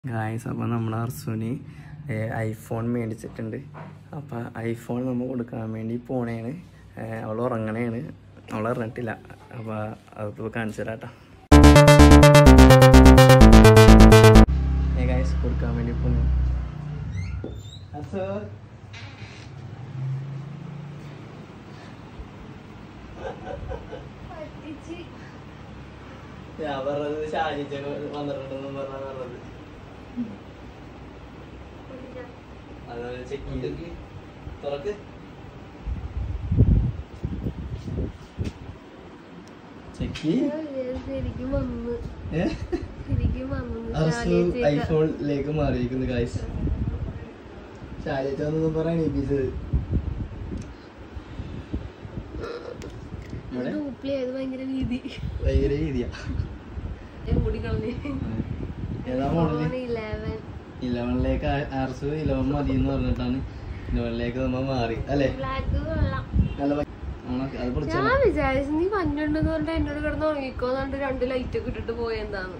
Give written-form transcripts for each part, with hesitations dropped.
Guys അപ്പോൾ നമ്മൾ അർസുവിന് iPhone മേടിച്ചിട്ടുണ്ട്. അപ്പോൾ ഐഫോൺ നമ്മൾ കൊടുക്കാൻ വേണ്ടി പോണേണ്. അവൾ ഉറങ്ങണേണ്, അവൾ അറിഞ്ഞിട്ടില്ല. അപ്പോൾ അതിപ്പോൾ കാണിച്ചു തരാം കേട്ടോ. ഗായ്സ് കൊടുക്കാൻ വേണ്ടി പോണേ. ഞാൻ പറഞ്ഞത് ഷാജിച്ച വന്നിട്ടുണ്ടെന്ന് പറഞ്ഞത് അതുപോലെ ചെക്ക് ചെയ്ത് തുറക്ക്. ഐഫോണിലേക്ക് മാറിയിരിക്കുന്നു ഗായ്സ്. ഷാജിച്ചൊന്നും പറയാൻ ഏൽപ്പിച്ചത് ഭയങ്കര രീതിയാ. ഏതാ മോഡല്? 11ലേക്ക് ആർസു 11 മതി എന്ന് പറഞ്ഞിട്ടാണ് 11ലേക്ക് നമ്മൾ മാറി അല്ലേ? ഞാൻ വിചാരിച്ചു നീ കണ്ടുണ്ടെന്ന് പറഞ്ഞിട്ട് എന്നോട് കിടന്ന് ഉറങ്ങിക്കോന്നുണ്ട് 2 ലൈറ്റ് ഒക്കെ ഇട്ടിട്ട് പോയെന്താണ്.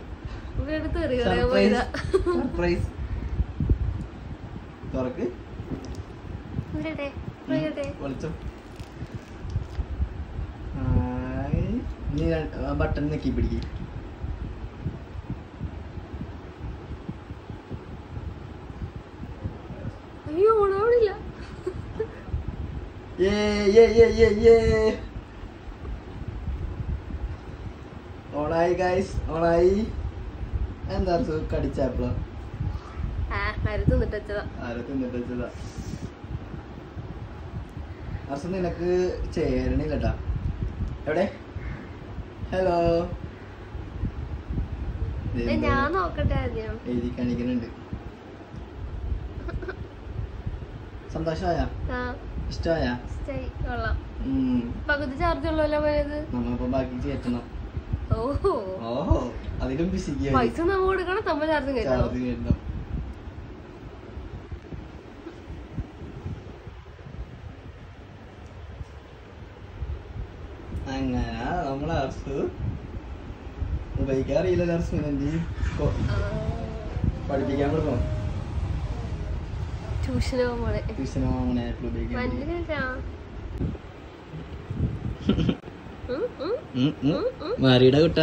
ബട്ടൺ നെക്കി പിടിക്കും. അയ്യോ ഓടാവില്ല. ഓണായി ഗൈസ്, ഓണായി. എന്താ കടിച്ചാപ്പളോ? തിന്നിട്ടതാ. അർസു നിനക്ക് ചേരണില്ലട്ടാ. എവിടെ? ഹലോ, ഞാൻ നോക്കട്ടെ. എഴുതി കാണിക്കുന്നുണ്ട്. സന്തോഷമായ? ഇഷ്ടമായ? പകുതി ചാർജ് ഉള്ളല്ലോ പോയത്. നമ്മളിപ്പോ ബാക്കി കയറ്റണം. ഓഹോ, അതിലും പൈസ നമ്മ കൊടുക്കണം, നമ്മ ചാർജ് കയറ്റണം. അങ്ങനെ നമ്മളെ അർസു ഉപയോഗിക്കാറിയില്ല. അർസുവിനെ പഠിപ്പിക്കാൻ കൊടുക്കും. ട്യൂഷന് പോകണേ മാറിയുടെ കുട്ട.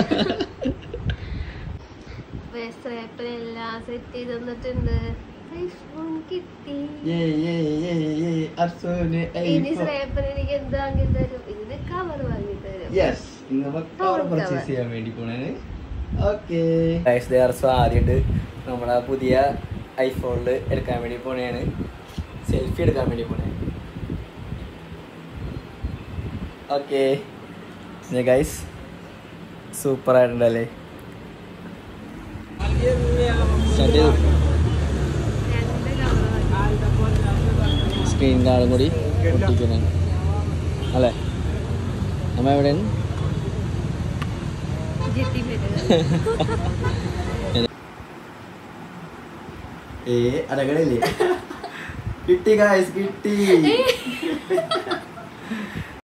എല്ലാം സെറ്റ് ചെയ്ത് തന്നിട്ടുണ്ട്. ഐഫോൺ കിട്ടി. ഇനി സ്രേപ്പൻ എനിക്ക് എന്ത് വാങ്ങി തരും? ഇതിന് കവർ വാങ്ങി തരും. ആദ്യമായിട്ട് നമ്മളെ പുതിയ ഐഫോണിൽ എടുക്കാൻ വേണ്ടി പോണേണ്. സെൽഫി എടുക്കാൻ വേണ്ടി പോണേ. ഓക്കെ ഗൈസ്, സൂപ്പർ ആയിട്ടുണ്ടല്ലേ? സ്ക്രീൻ കാർഡും കൂടി ഒട്ടിക്കുന്നു അല്ലേ? നമ്മ എവിടെയാണ്? അടകളില്ലേ? കിട്ടി ഗൈസ്, കിട്ടി.